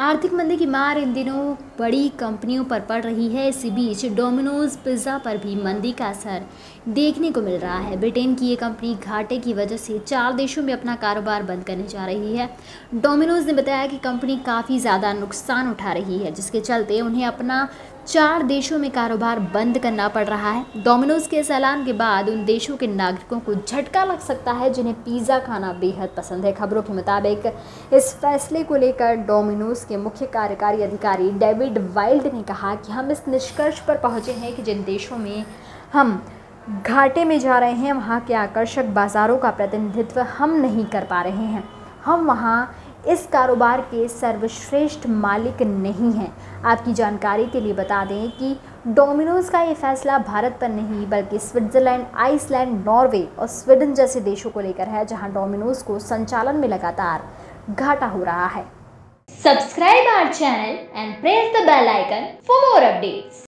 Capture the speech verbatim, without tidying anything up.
आर्थिक मंदी की मार इन दिनों बड़ी कंपनियों पर पड़ रही है। इसी बीच डोमिनोज पिज़्ज़ा पर भी मंदी का असर देखने को मिल रहा है। ब्रिटेन की ये कंपनी घाटे की वजह से चार देशों में अपना कारोबार बंद करने जा रही है। डोमिनोज ने बताया कि कंपनी काफ़ी ज़्यादा नुकसान उठा रही है, जिसके चलते उन्हें अपना चार देशों में कारोबार बंद करना पड़ रहा है। डोमिनोज के इस ऐलान के बाद उन देशों के नागरिकों को झटका लग सकता है जिन्हें पिज़्ज़ा खाना बेहद पसंद है। खबरों के मुताबिक इस फैसले को लेकर डोमिनोज के मुख्य कार्यकारी अधिकारी डेविड वाइल्ड ने कहा कि हम इस निष्कर्ष पर पहुंचे हैं कि जिन देशों में हम घाटे में जा रहे हैं, वहां के आकर्षक बाज़ारों का प्रतिनिधित्व हम नहीं कर पा रहे हैं। हम वहां इस कारोबार के सर्वश्रेष्ठ मालिक नहीं हैं। आपकी जानकारी के लिए बता दें कि डोमिनोज का ये फैसला भारत पर नहीं बल्कि स्विट्ज़रलैंड, आइसलैंड, नॉर्वे और स्वीडन जैसे देशों को लेकर है, जहां डोमिनोज को संचालन में लगातार घाटा हो रहा है। Subscribe our channel and press the bell icon for more updates.